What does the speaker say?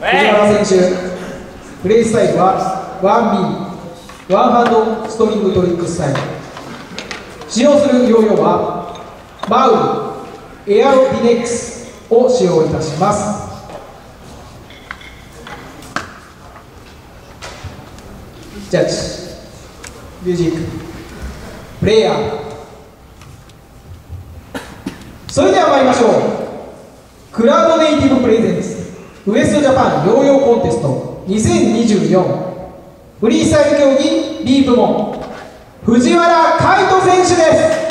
藤原選手、プレイスタイルは 1B、ワンハンドストリングトリックスタイル。使用するヨーヨーはマウルエアロビネックスを使用いたします。ジャッジ、ミュージック、プレイヤー。それでは参りましょう。クラウドネイティブプレゼンツウエストジャパンヨーヨーコンテスト2024フリースタイル競技 B 部門藤原海人選手です。